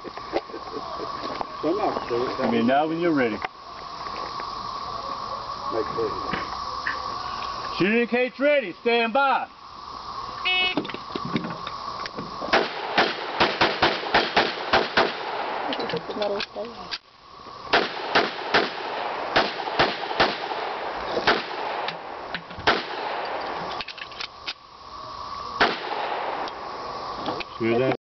I mean, now when you're ready. Shooting cade's ready. Stand by. Shoot that.